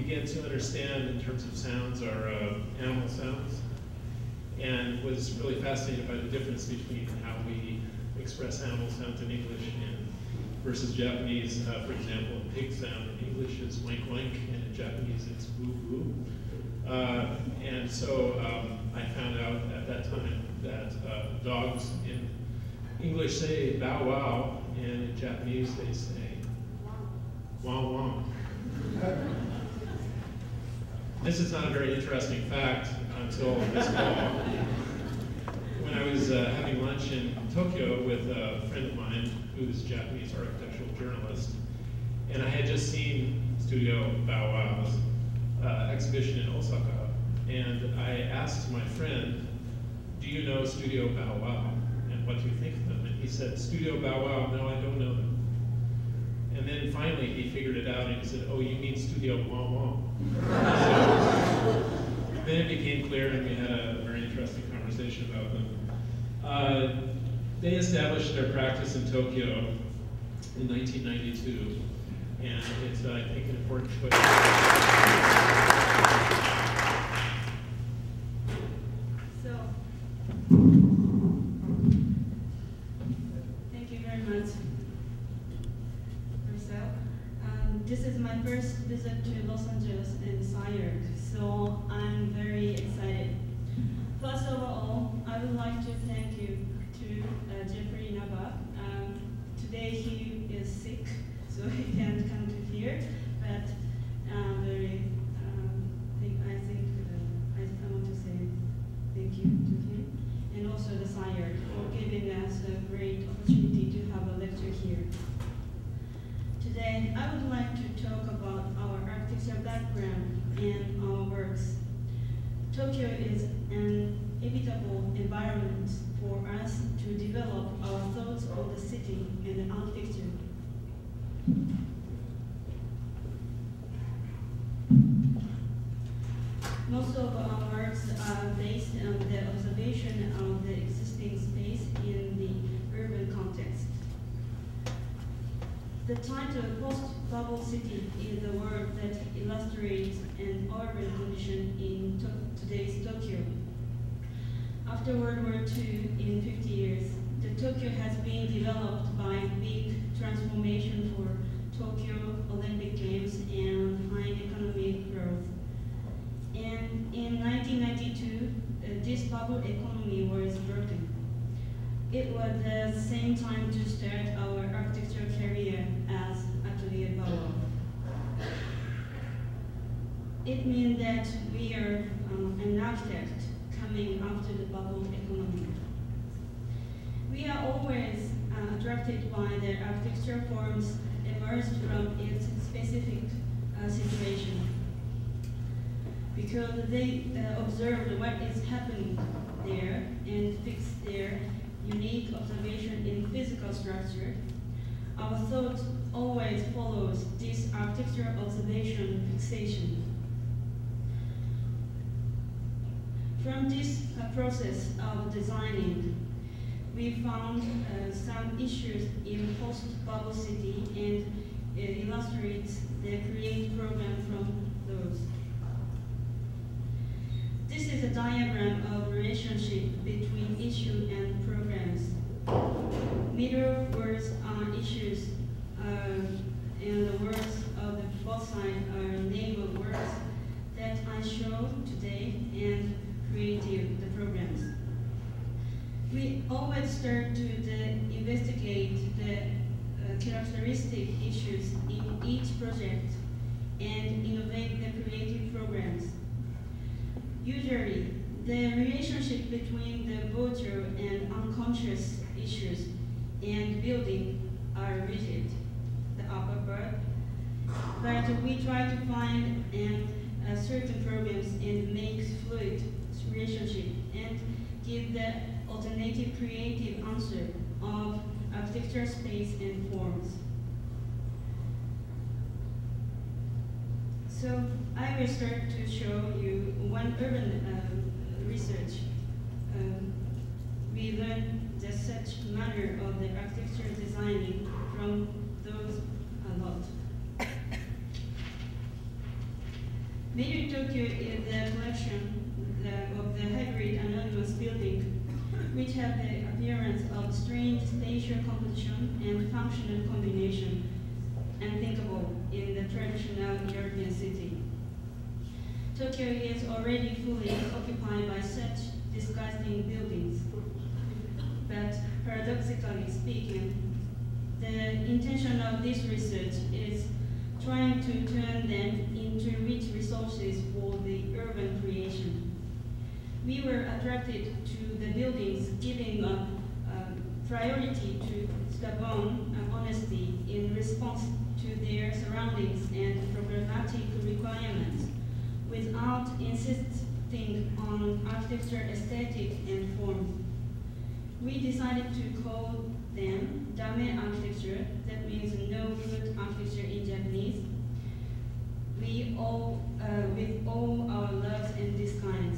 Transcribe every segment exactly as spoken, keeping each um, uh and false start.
began to understand in terms of sounds are uh, animal sounds, and was really fascinated by the difference between how we express animal sounds in English and versus Japanese. Uh, for example, a pig sound in English is wank wank, and in Japanese it's woo woo. Uh, and so um, I found out at that time that uh, dogs in English say bow wow, and in Japanese they say wow wow. This is not a very interesting fact until this fall. When I was uh, having lunch in Tokyo with a friend of mine who's a Japanese architectural journalist, and I had just seen Studio Bow Wow's uh, exhibition in Osaka, and I asked my friend, do you know Studio Bow Wow, and what do you think of them? And he said, Studio Bow Wow, no, I don't know them. And then finally he figured it out and he said, oh, you mean Studio Wah Wah. So then it became clear and we had a very interesting conversation about them. Uh, they established their practice in Tokyo in nineteen ninety-two, and it's, uh, I think, an important choice. So, thank you very much. Um, this is my first visit to Los Angeles and SCI-Arc, so I'm very excited. First of all, I would like to thank you to uh, Jeffrey Nava. Um, today he is sick, so he can't come to here, but um, very, um, think, I think uh, I, I want to say thank you to him, and also the SCI-Arc for giving us a great opportunity to have a lecture here. Today, I would like to talk about our architecture background and our works. Tokyo is an inevitable environment for us to develop our thoughts on the city and the architecture. Most of our works are based on the observation of the existing space in the urban context. The title Post-Bubble City is a word that illustrates an urban condition in to today's Tokyo. After World War Two, in fifty years, the Tokyo has been developed by big transformation for Tokyo Olympic Games and high economic growth. And in nineteen ninety-two, uh, this bubble economy was broken. It was the same time to start our architecture career as Atelier Bauer. It means that we are um, an architect coming after the bubble economy. We are always uh, attracted by the architecture forms emerged from its specific uh, situation, because they uh, observe what is happening there and fix their unique observation in physical structure. Our thought always follows this architectural observation fixation. From this uh, process of designing, we found uh, some issues in post-bubble city, and it illustrates the create program from those. This is a diagram of relationship between issue and programs. Middle words are issues, uh, and the words of the both sides are labeled words that I show today and creative the programs. We always start to the investigate the uh, characteristic issues in each project and innovate the creative programs. Usually, the relationship between the virtual and unconscious issues and building are rigid, the upper part, but we try to find and uh, certain programs and make fluid relationship and give the alternative creative answer of architecture, space, and forms. So I will start to show you one urban uh, research. Um, we learned the such manner of the architecture designing from those a lot. Mayor Tokyo is the collection the, of the hybrid anonymous building, which have the appearance of strange spatial composition and functional combination, unthinkable in the traditional European city. Tokyo is already fully occupied by such disgusting buildings. But paradoxically speaking, the intention of this research is trying to turn them into rich resources for the urban creation. We were attracted to the buildings giving a um, priority to stubborn uh, honesty in response to their surroundings and programmatic requirements, without insisting on architecture aesthetic and form. We decided to call them Dame architecture, that means no good architecture in Japanese, we all, uh, with all our loves and diskinds.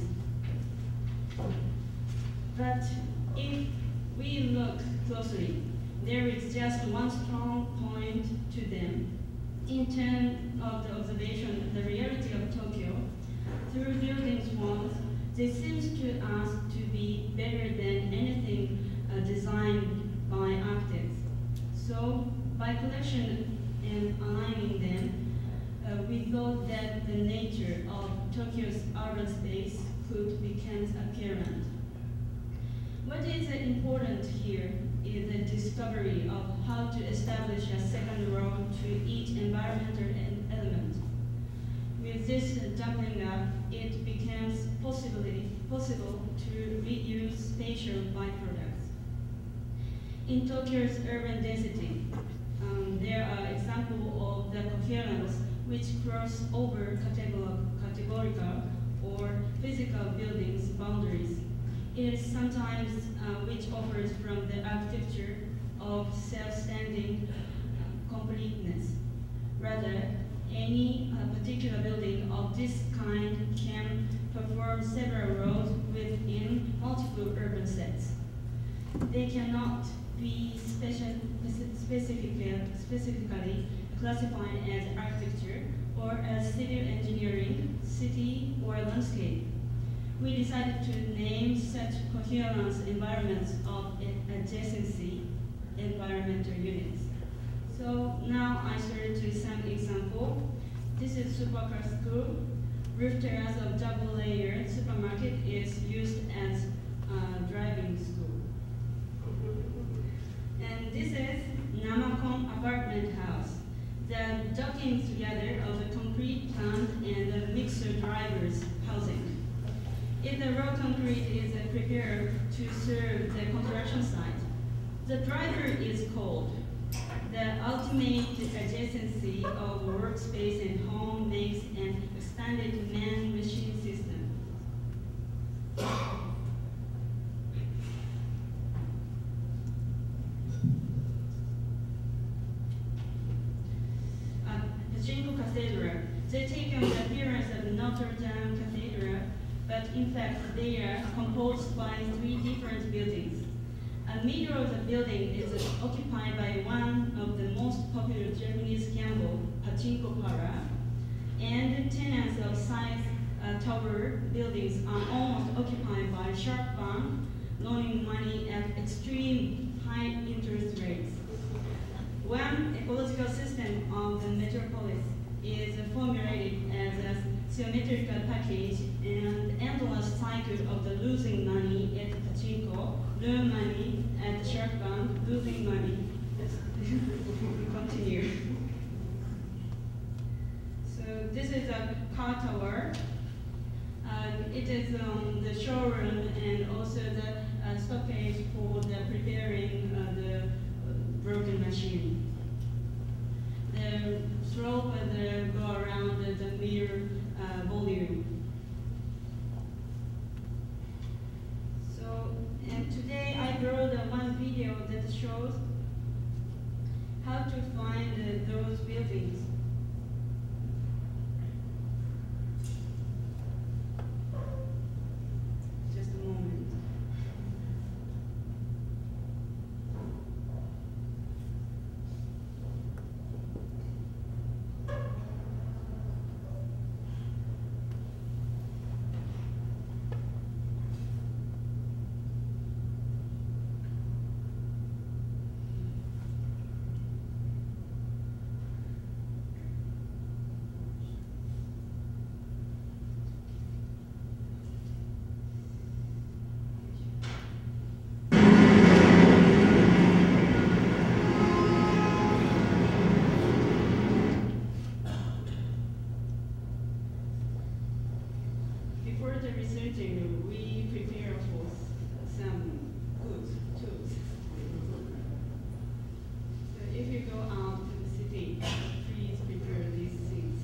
But if we look closely, there is just one strong point to them. In terms of the observation of the reality of Tokyo, through buildings' walls, they seem to us to be better than anything uh, designed by architects. So, by collection and aligning them, uh, we thought that the nature of Tokyo's urban space could become apparent. What is important here is the discovery of how to establish a second role to each environmental element. With this doubling up, it becomes possibly possible to reuse spatial byproducts. In Tokyo's urban density, um, there are examples of the coherence which cross over categorical or physical buildings boundaries. It is sometimes uh, which offers from the architecture of self-standing completeness. Rather, any uh, particular building of this kind can perform several roles within multiple urban sets. They cannot be special, specifically, specifically classified as architecture or as civil engineering, city, or landscape. We decided to name such coherence environments of adjacency environmental units. So now I turn to some example. This is Supercar School. Roof terrace of double-layered supermarket is used as a driving school. And this is Namakon apartment house. The docking together of the concrete plant and the mixer drivers housing. If the raw concrete is uh, prepared to serve the construction site, the driver is called. The ultimate adjacency of workspace and home makes an expanded man-machine system. Uh, Pachinko Cathedral. They take on the appearance of Notre Dame Cathedral, but in fact they are composed by three different buildings. A middle of the building is occupied by one of the most popular Japanese gamble, Pachinko Para, and the tenants of side uh, tower buildings are almost occupied by shark bank, loaning money at extreme high interest rates. One ecological system of the metropolis is formulated as a symmetrical package and endless cycle of the losing money at Pachinko, learn money at the Shark Bank, losing money. Continue. So this is a car tower. Uh, it is um, the showroom and also the uh, stockage for the preparing uh, the uh, broken machine. The slope uh, the go around the, the mirror uh, volume. So, and today I brought uh, one video that shows how to find uh, those buildings. Just a moment. the researching, we prepare for s- some good tools. So if you go out to the city, please prepare these things.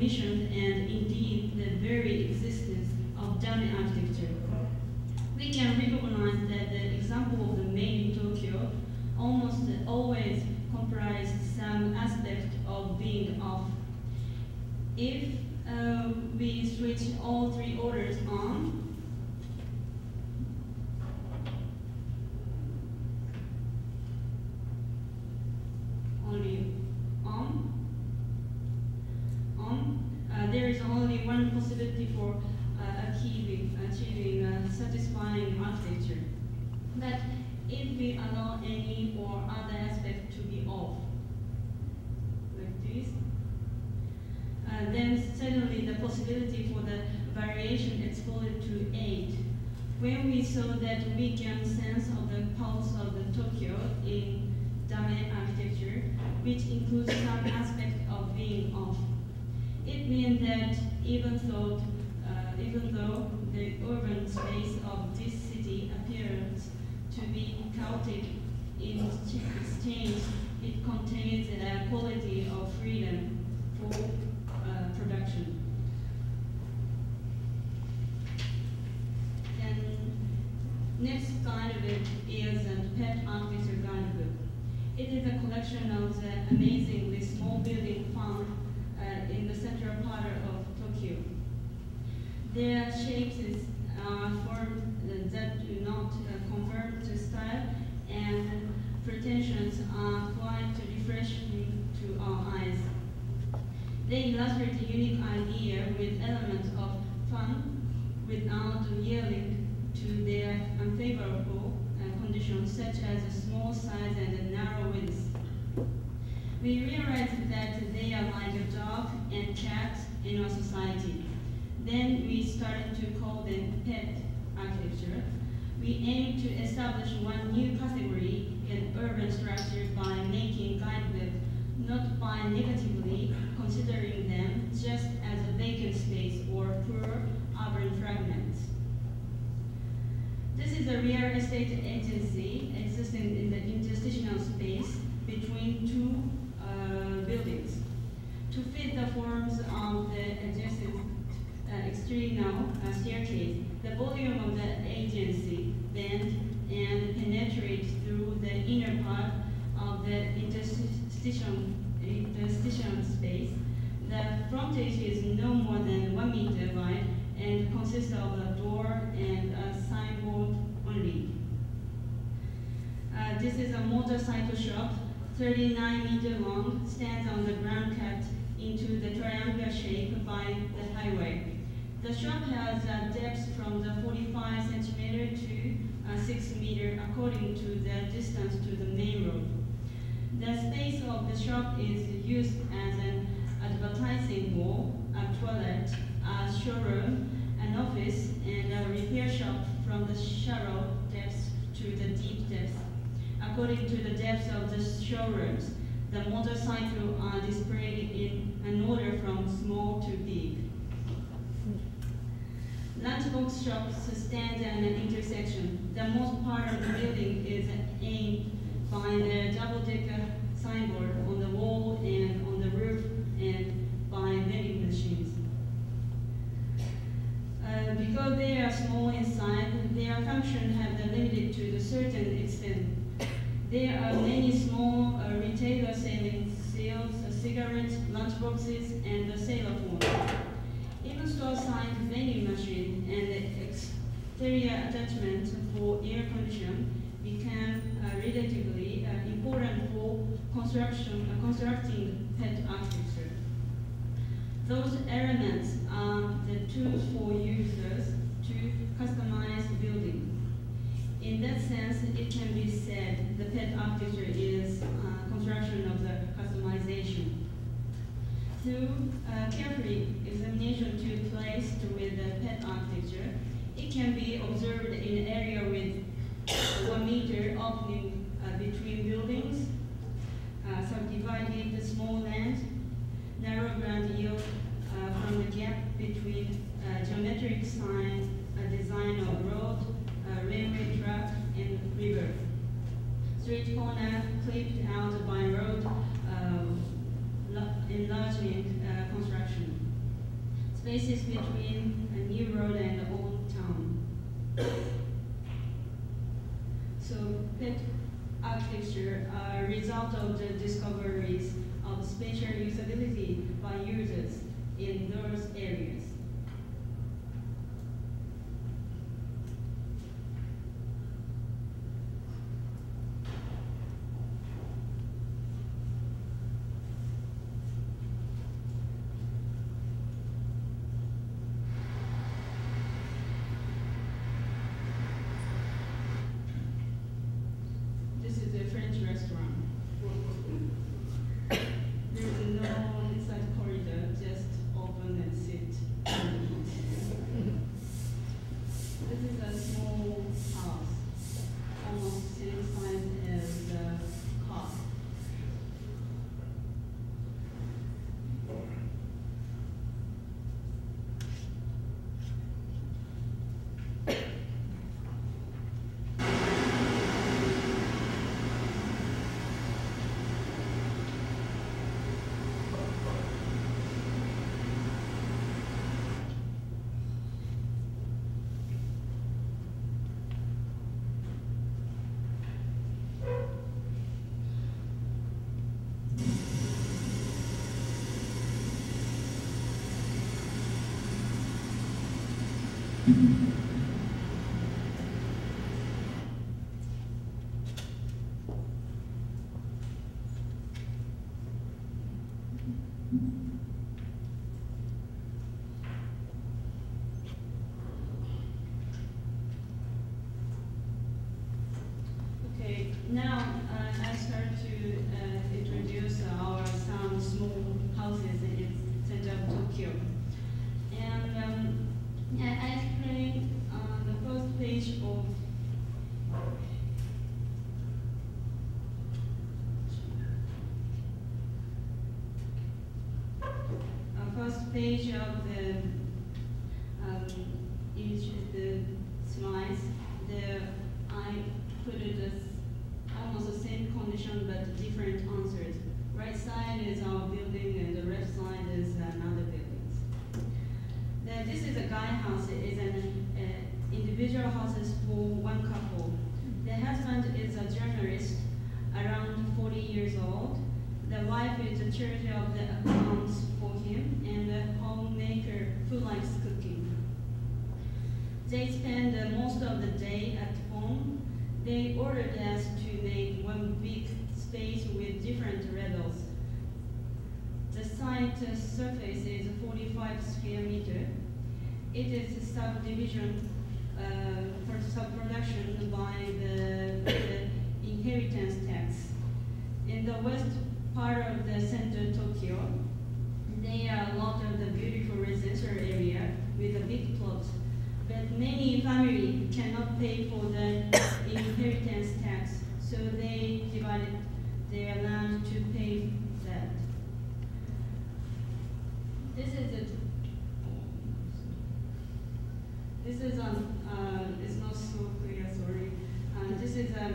definition and indeed the very existence of Dame architecture. We can recognize that the example of the made in Tokyo almost always comprised some aspect of being off. If uh, we switch all three orders on, only on, on, uh, there is only one possibility for uh, achieving, achieving uh, satisfying architecture. But if we allow any or other aspect to be off, like this, uh, then suddenly the possibility for the variation exploded to eight. When we saw that we can sense of the pulse of the Tokyo in Dame architecture, which includes some aspect of being off. It means that even though, uh, even though the urban space of this city appears to be chaotic in exchange, it contains a quality of freedom for uh, production. And next guidebook is a pet architecture guidebook. It is a collection of the amazingly small buildings found uh, in the central part of Tokyo. Their shapes are formed uh, that do not uh, conform to style, and pretensions are quite refreshing to our eyes. They illustrate a unique idea with elements of fun without yielding to their unfavorable uh, conditions such as a small size and a narrow width. We realize that they are like a dog and cat in our society. Then we started to call them pet architecture. We aim to establish one new category in urban structure by making guidebook, not by negatively considering them just as a vacant space or poor urban fragments. This is a real estate agency existing in the interstitial space between two uh, buildings. To fit the forms of the adjacent uh, external uh, staircase, the volume of the agency bend and penetrate through the inner part of the interstitial, interstitial space. The frontage is no more than one meter wide and consists of a door and a signboard only. Uh, this is a motorcycle shop, thirty-nine meter long, stands on the ground cut into the triangular shape by the highway. The shop has a depth from the forty-five centimeter to uh, six meter according to the distance to the main road. The space of the shop is used as an advertising wall, a toilet, a showroom, an office, and a repair shop from the shallow depths to the deep depths. According to the depth of the showrooms, the motorcycles are displayed in an order from small to big. Lunchbox shops stand at an intersection. The most part of the building is aimed by the double-decker signboard on the wall and on the roof and by vending machines. Uh, because they are small inside, their function have been limited to a certain extent. There are many small uh, retailers selling sales, uh, cigarettes, lunchboxes, and the cellular phone. Even store-side vending machine and the exterior attachment for air conditioning became uh, relatively uh, important for construction, uh, constructing pet architecture. Those elements are the tools for users to customize the building. In that sense, it can be said the pet architecture is uh, construction of the customization. Through uh, carefully examination to place with the pet architecture, it can be observed in an area with one meter opening uh, between buildings, uh, subdivided small land, narrow ground yield uh, from the gap between uh, geometric sign, a design of road, uh, railway track, and river. Street corner clipped out by road uh, enlargement uh, construction. spaces between a new road and the old town. So pet architecture are a result of the discoveries of spatial usability by users in those areas. This is a French restaurant. There's no inside corridor, just open and sit. This is a small house, almost same size as the car. Okay, now uh, I start to uh, introduce our some small houses in center of Tokyo. And um, yeah, I explained on the first page of uh, first page of the um, each of the slides. The I put it as almost the same condition but different answers. Right side is our building and the left side is another building. The, this is a guy house. It is an uh, individual houses for one couple. The husband is a journalist, around forty years old. The wife is a charge of the accounts for him and a homemaker who likes cooking. They spend uh, most of the day at home. They ordered us to make one big space with different levels. The site uh, surface is forty-five square meter. It is a subdivision uh, for sub-production by the, the inheritance tax. In the west part of the center Tokyo, there are a lot of the beautiful residential area with a big plot. But many families cannot pay for the inheritance tax, so they divided their land to pay that. This is it. This is on. Uh, it's not so clear. Sorry. Uh, this is a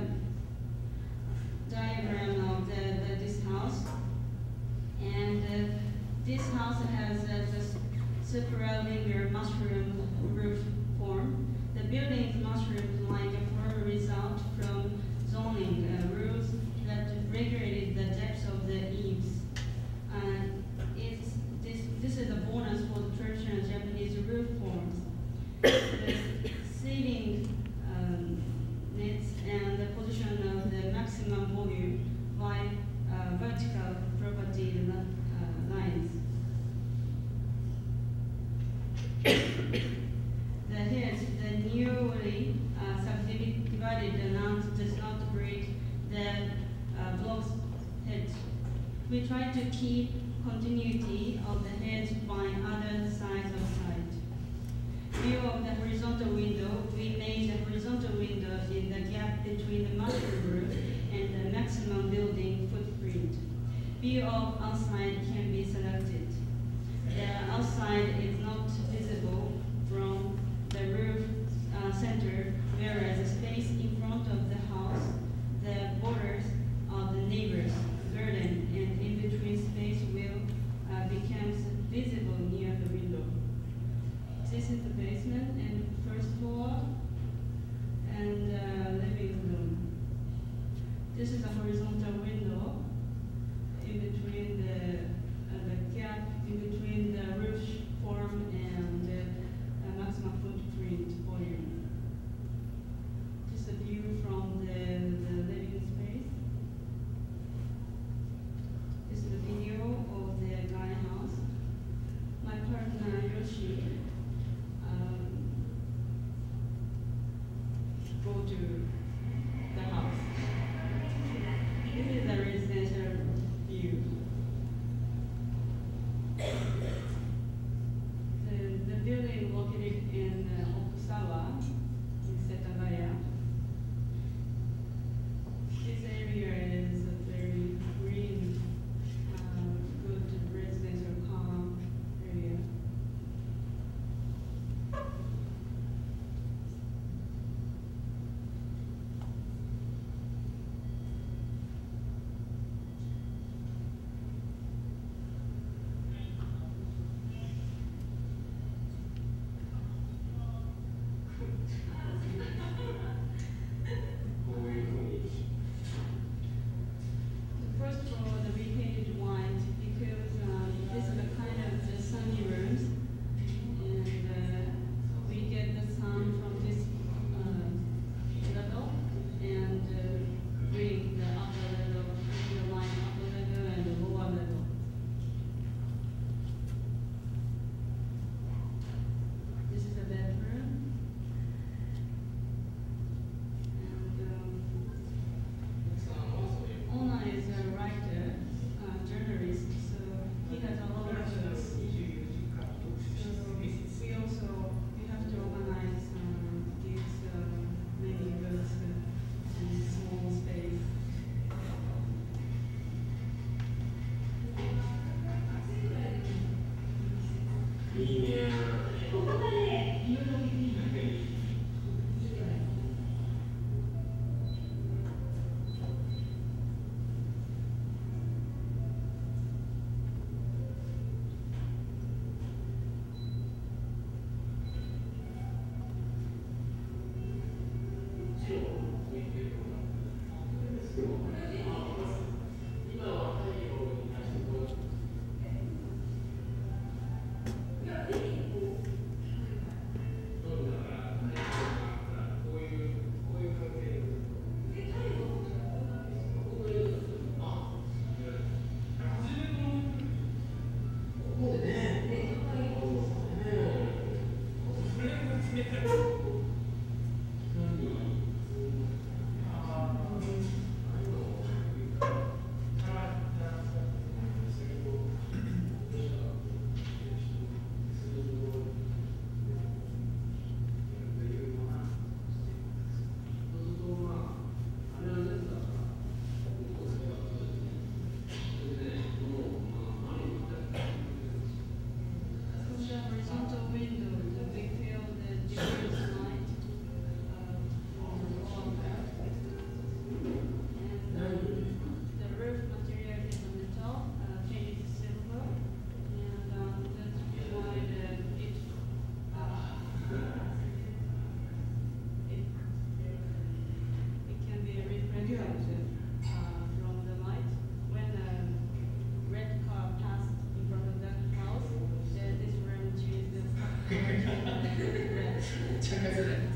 diagram of the, the this house, and uh, this house has uh, this superior mushroom roof form. The building is mushroom like a form result from zoning uh, rules that regulated the depth of the eaves. Uh, it's, this, this is a bonus for the traditional Japanese roof forms. The ceiling um, nets and the position of the maximum volume by uh, vertical property uh, lines. The heads, the newly uh, subdivided land does not break the uh, blocks heads. We try to keep continuity of the heads by other sides of site. View of the horizontal window, we made the horizontal window in the gap between the master roof and the maximum building footprint. View of outside can be selected. The outside is not visible from the roof uh, center, whereas the space in front of the house, the borders of the neighbor's garden, and in between space will uh, becomes visible near the window. this is a horizontal window in between the, uh, the gap in between the roof form and the uh, maximum footprint volume. Just a view from the, the living space. This is a video of the guy house. My partner Yoshi um, go to the house. This is a residential view. The, the building located in uh, Okusawa, in Setagaya. This area is a very green, uh, good residential calm area. First of all, the repainted white because um, this is a kind of the sunny rooms, and uh, we get the sun from this uh, level and uh, bring the upper level, the line upper level and the lower level. This is a bedroom. And um, Ona is a writer, uh, journalist, so he has a lot of books. So we also we have to organize um, these uh, many books uh, in a small space. From the horizontal window, we feel the different light uh, from the wall. And um, the roof material is a metal, uh, painted silver, and um, that's why the, it, uh, it, it can be reflected uh, from the light. When a red car passed in front of that house, then this room changed the red.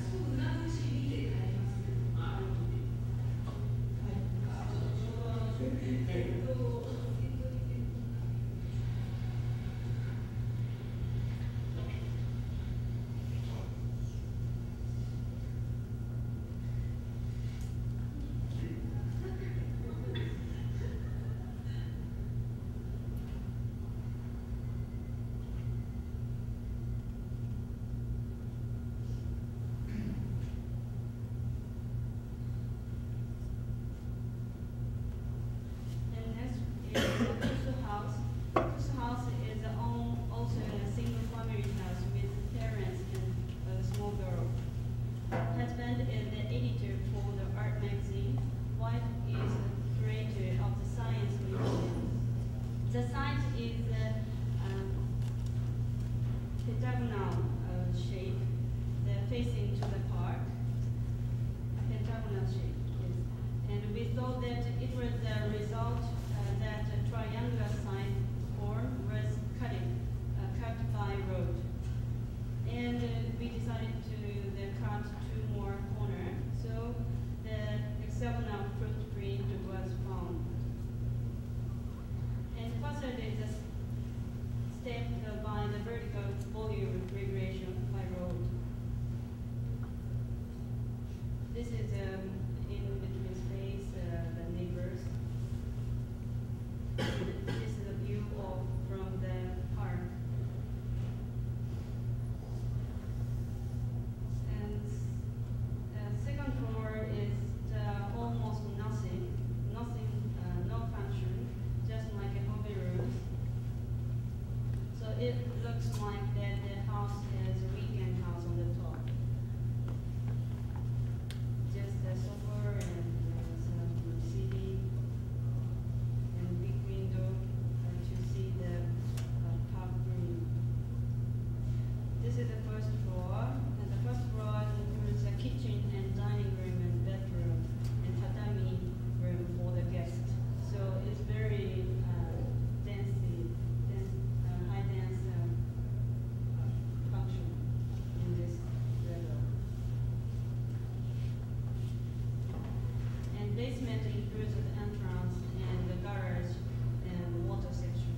And next is the Kusu house. Kusu house is own, also a single family house with parents and a small girl. Husband is the editor for the art magazine. Wife is the curator of the science museum. The site is uh, um, pentagonal uh, shape, the facing to the park. Pentagonal shape, yes. And we thought that includes the entrance and the garage and water section.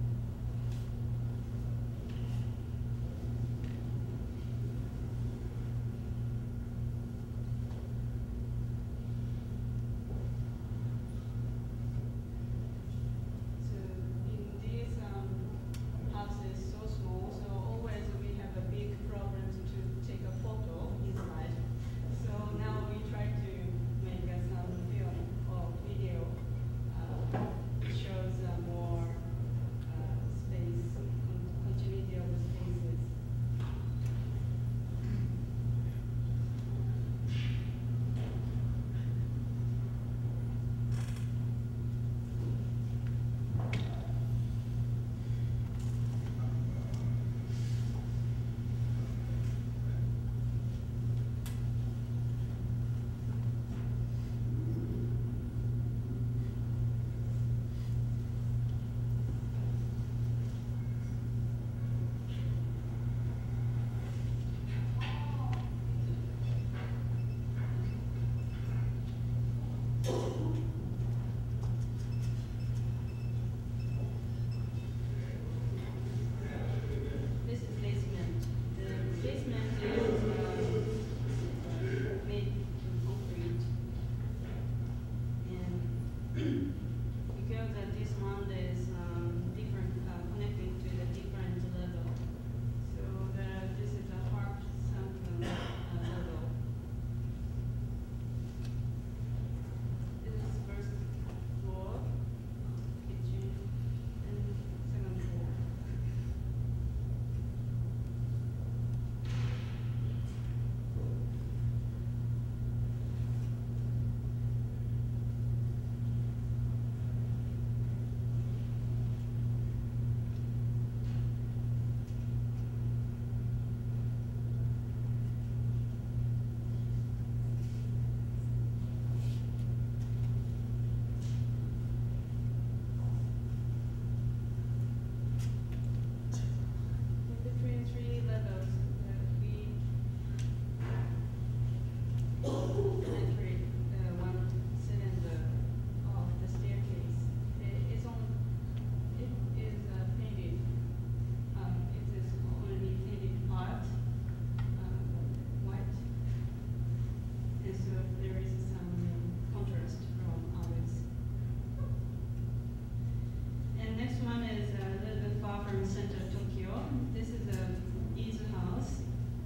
So in this um, house is so small, so always we have a big problem to take a photo inside. So now we try to make uh, some film or video. Uh, it shows uh, more uh, space, con continuity of the spaces. This is basement. The basement is uh, made from concrete, and because uh, this one is um, different, uh, connected to the different level. So the, this is a hard sunken uh, level. This is first floor, kitchen, and second floor. Between three levels, uh, we penetrate uh, one cylinder of the staircase. It is on. It is uh, painted. Um, it is only painted part, um, white, and so there is some contrast from others. And next one is a little bit far from center Tokyo. This is a Izu house.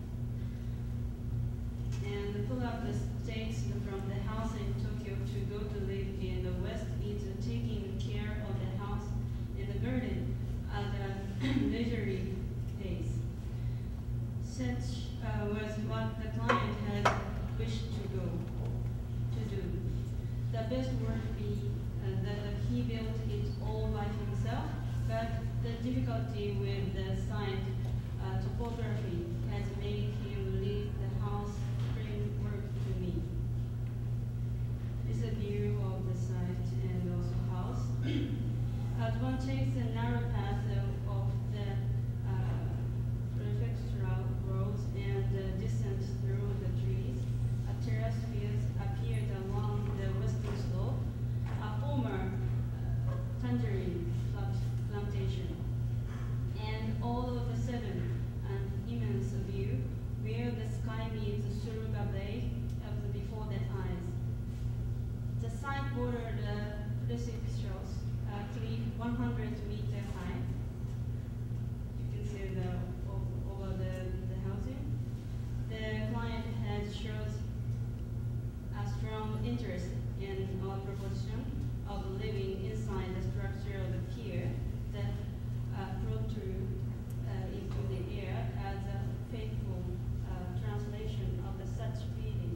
And pull up the stakes from the house in Tokyo to go to live in the West Izu, taking care of the house in the garden at a leisurely pace. Such uh, was what the client had wished to go to do. The best would be uh, that he built it all by himself, but the difficulty with the site uh, topography has made him leave the house framework to me. This is a view of the site and also house. As one takes the narrow path of, of the uh, prefectural roads and the distance through the trees, a terrace field appeared along the western slope, a former uh, tangerine plant plantation. And all of a sudden, an immense view where the sky meets Suruga Bay of the before the eyes. The site bordered the precipitous uh, cliff one hundred meter high. You can see the o- over the, the housing. The client has shown a strong interest in our proposition of living inside the structure of the pier that uh, protrude uh, into the air as a faithful uh, translation of the such feeling.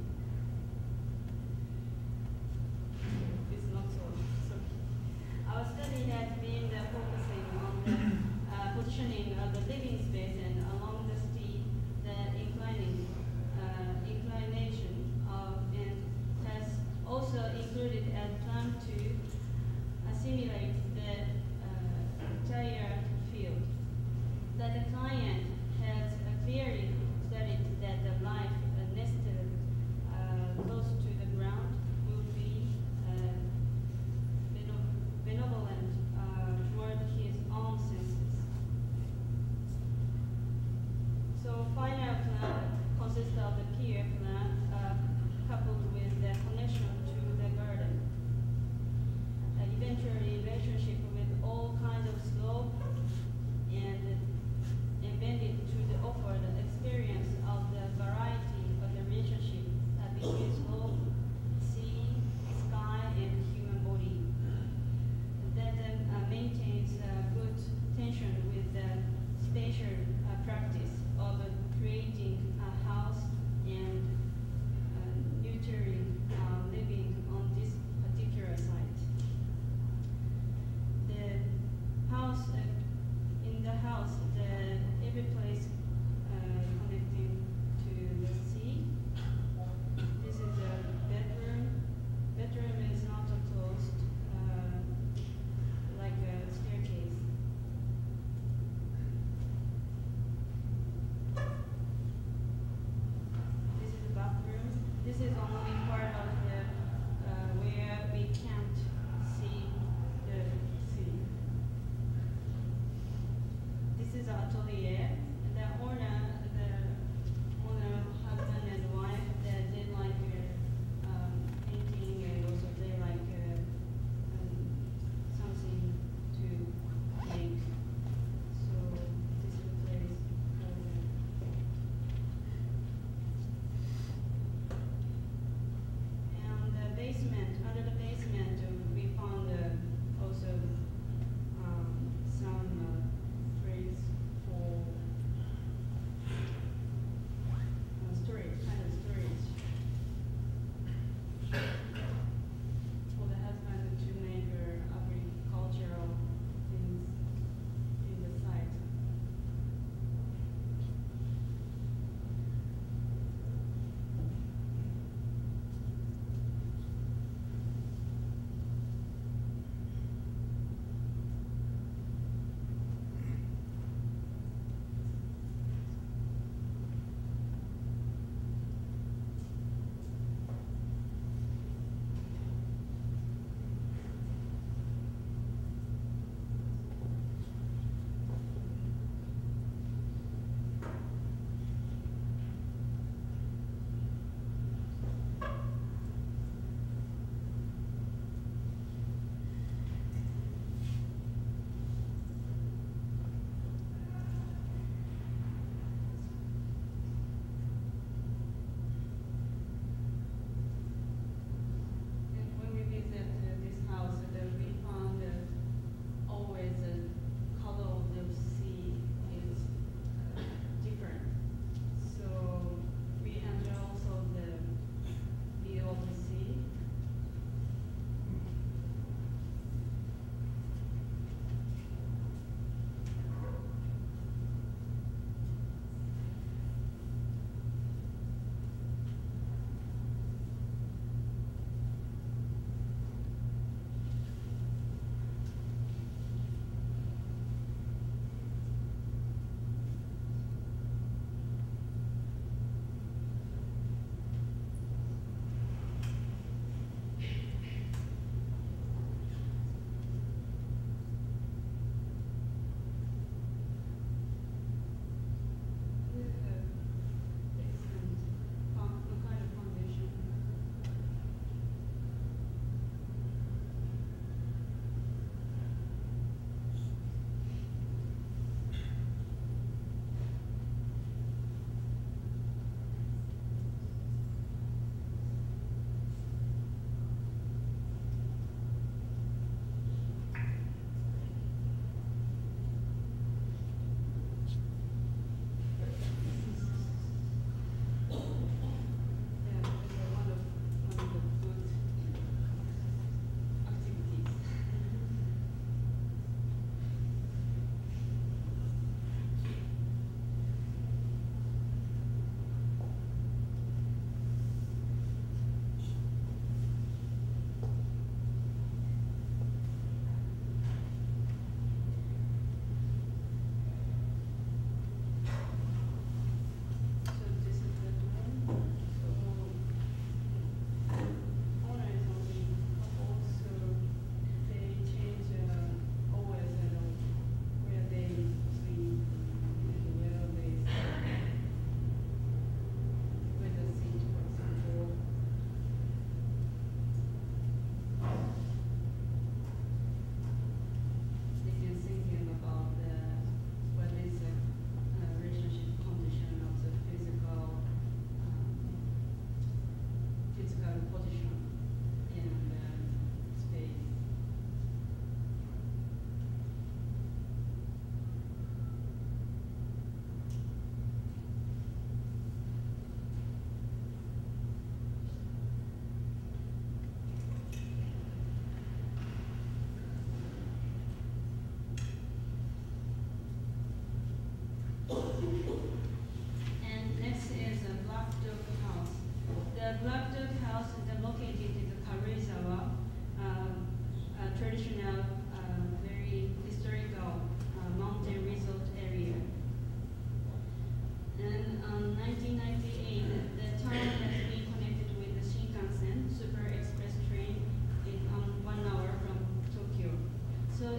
It's not so. so. Our study has been uh, focusing on the uh, positioning of the living space and along the steep, the inclining uh, inclination of, and has also included a plan to assimilate the uh, entire field. That the client has uh, clearly studied that the life uh, nested uh, close to the ground will be uh,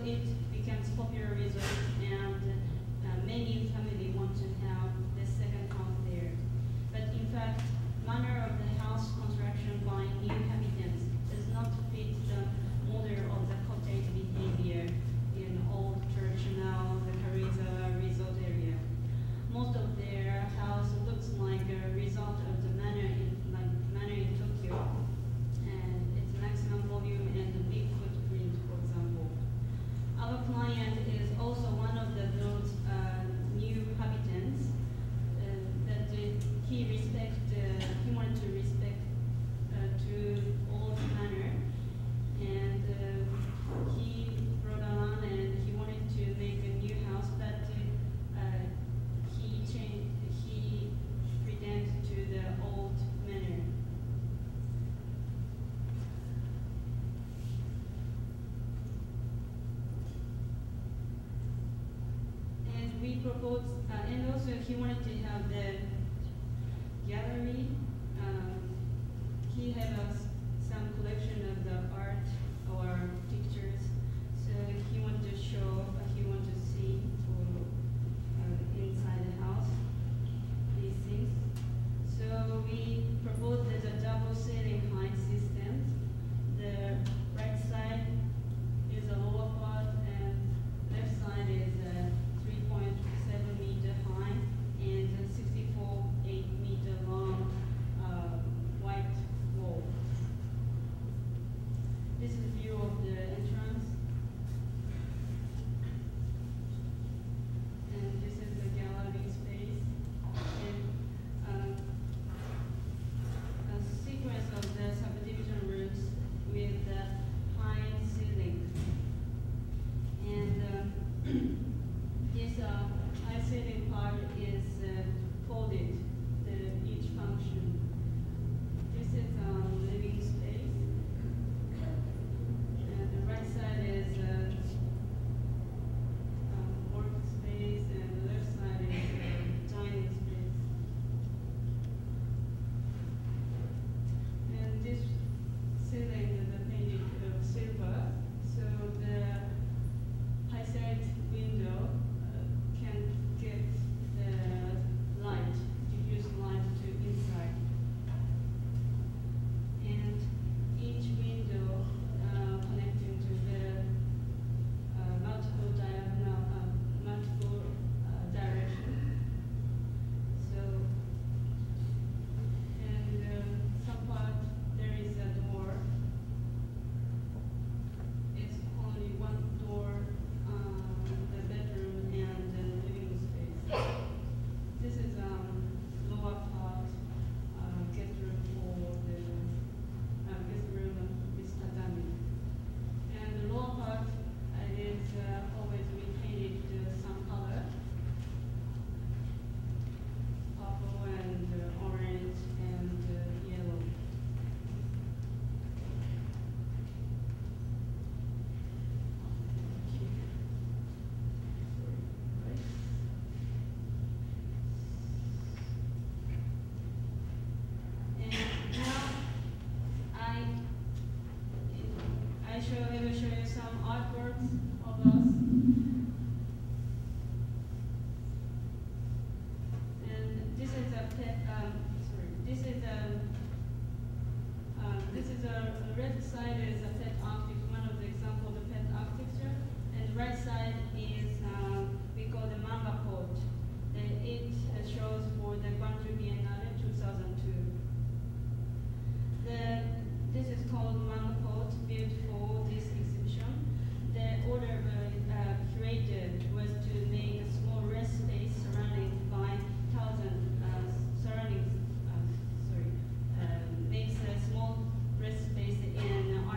it becomes popular resort, and uh, many families want to have the second house there. But in fact, manner of the house construction by new inhabitants does not fit the model of the cottage behavior in old traditional the Karizawa resort area. Most of their house looks like a result of the manor in like manor in Tokyo, and its maximum volume and the big footprint, for example. Our client is also one of the, those uh, new inhabitants uh, that uh, he respect. Uh, he wanted to respect uh, to old manor, and uh, he brought on and he wanted to make a new house, but uh, he changed. He pretended to the old manor. And we proposed, uh, and also he wanted to have the gallery. Um, he had a s some collection of the art or pictures, so he wanted to show, uh, he wanted to see for, uh, inside the house these things. So we proposed as a double ceiling height system. The right side is a lower part, and left side is a three point seven meter high and a sixty-four point eight meter long uh, white wall. This is a view of the entrance, and this is the gallery space, and um, a sequence of the subdivision rooms with the high ceiling. And um, this uh, high ceiling part is uh, folded, the, each function. This is um, living space. And the right side is uh, um, work space, and the left side is uh, dining space. And this ceiling is painted of silver, so the high side window uh, can get the light, diffuse light to inside. And each window uh, connecting to the uh, multiple diagonal, uh, multiple uh, direction. So, and uh, some part there is a door. It's only one door, um, the bedroom and the living space. This is um lower part uh, guest room for the uh, guest room with tatami. And the lower part uh, is uh, always repainted uh, some color, purple and uh, orange and uh, yellow. And now I I show I will show you some artworks of us. And this is a pet um sorry, this is a um, this is a red side is a pet architecture, one of the example of the pet architecture, and the right side is um, we call the manga court. And it uh, shows for the Gwangju Biennale two thousand two. The, this is called manga court, built for this exhibition. The order uh, curated was to make a small rest space surrounded by thousand uh, surrounding uh, sorry uh, makes a small rest space in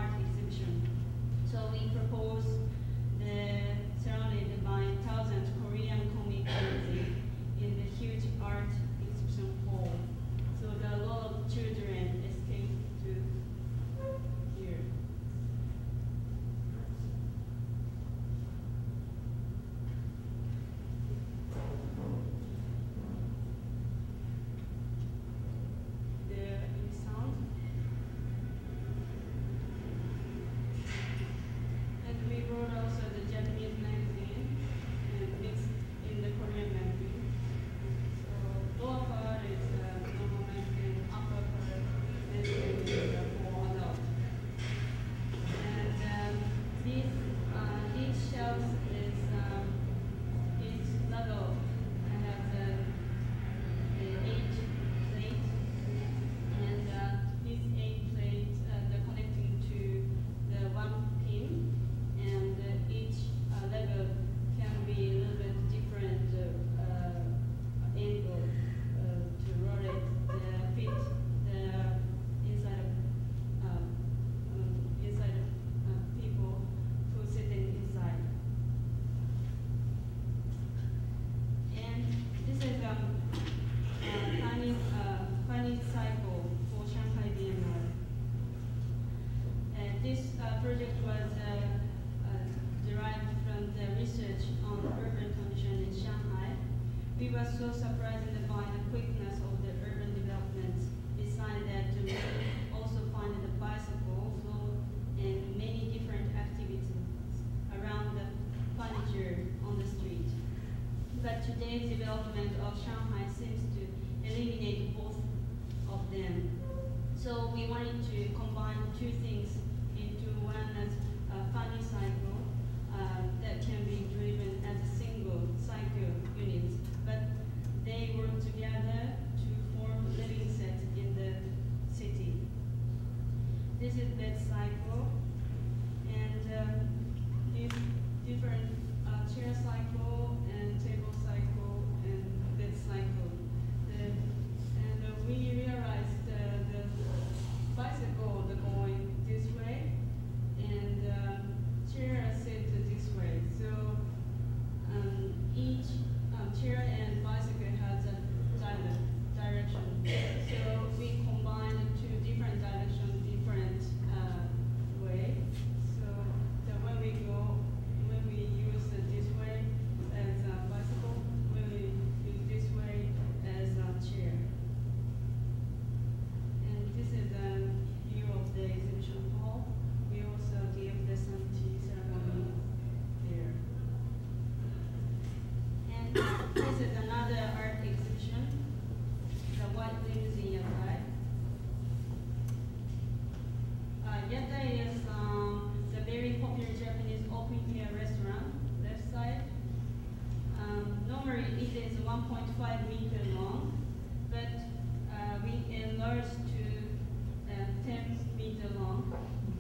was so surprised by the quickness of the urban development. Besides that, we also find the bicycle flow and many different activities around the furniture on the street. But today's development of Shanghai seems to eliminate both of them. So we wanted to combine two things into one as a funny cycle uh, that can be driven as a single cycle unit, but they work together to form living set in the city. This is bed cycle, and um, these different uh, chair cycle and table cycle and bed cycle. The, and uh, we realized uh, the bicycle the going this way, and um, chair sit this way. So um, each um, chair and bicycle has a di- direction. So we combine two different directions, different uh, way. So that when we go, when we use uh, this way as a bicycle, when we use this way as a chair. And this is a view of the exhibition hall. We also give the some tea ceremony there. And this is another art exhibition, the White Limousine Yatai. Uh, Yatai is um, the very popular Japanese open-air restaurant, left side. Um, normally it is one point five meter long, but uh, we enlarged to uh, ten meter long.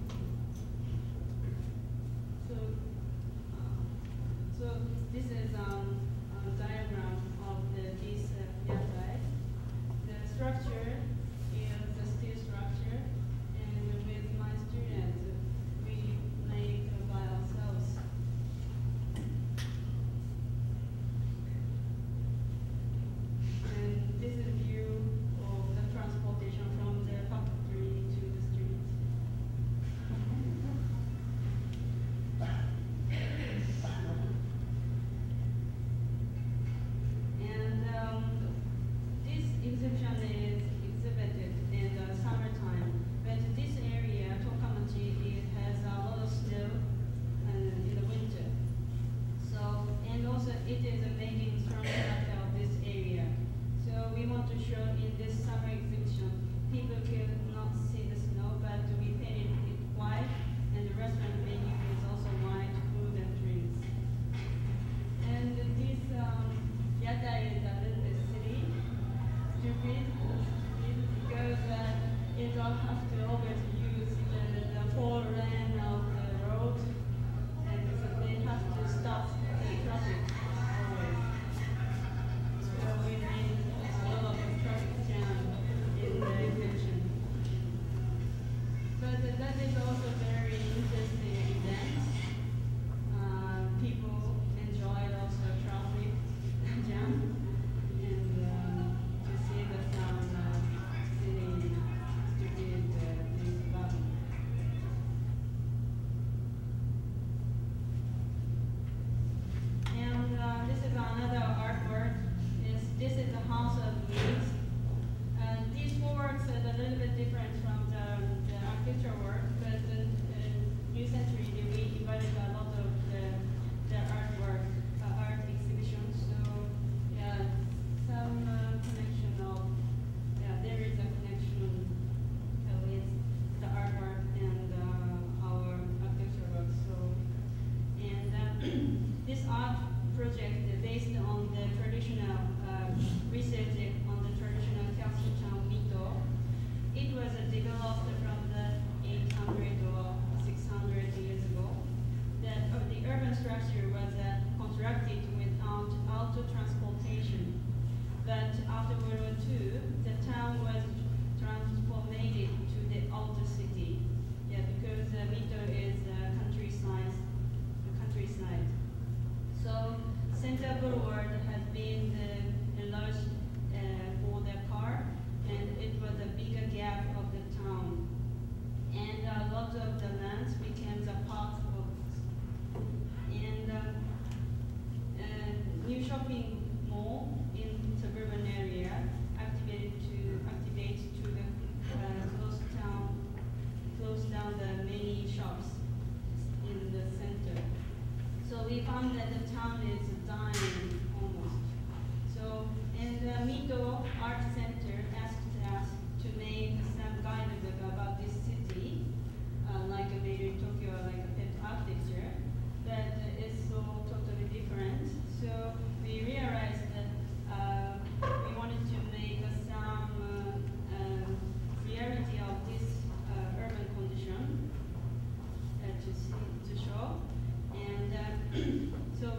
So, uh, so this is um, a diagram of the, this uh, yatai. The structure is the steel structure, and with my students, we make by ourselves. found that the town is dying almost. So, and the Mito Art Center asked us to make some guidebook about this city, uh, like a Made in Tokyo, like a pet architecture, but it's so totally different. So we realized that uh, we wanted to make uh, some uh, um, reality of this uh, urban condition uh, to see, to show. And uh, so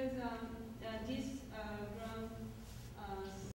because um,